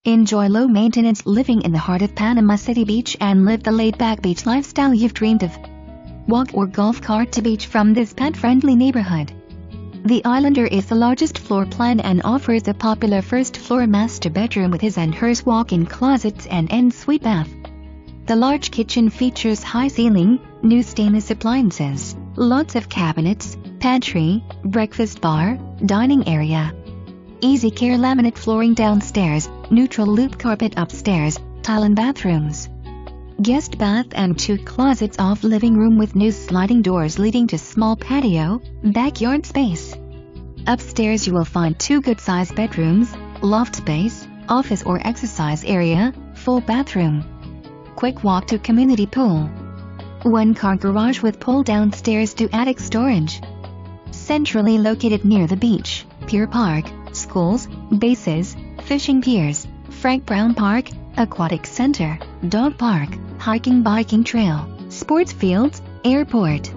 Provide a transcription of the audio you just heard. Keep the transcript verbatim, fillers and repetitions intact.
Enjoy low-maintenance living in the heart of Panama City Beach and live the laid-back beach lifestyle you've dreamed of. Walk or golf cart to beach from this pet-friendly neighborhood. The Islander is the largest floor plan and offers a popular first-floor master bedroom with his and hers walk-in closets and en-suite bath. The large kitchen features high ceiling, new stainless appliances, lots of cabinets, pantry, breakfast bar, dining area. Easy care laminate flooring downstairs, neutral loop carpet upstairs, tile and bathrooms. Guest bath and two closets off living room with new sliding doors leading to small patio, backyard space. Upstairs you will find two good-sized bedrooms, loft space, office or exercise area, full bathroom. Quick walk to community pool. One-car garage with pull downstairs to attic storage. Centrally located near the beach, Pier Park, schools, bases, fishing piers, Frank Brown Park, Aquatic Center, dog park, hiking biking trail, sports fields, airport.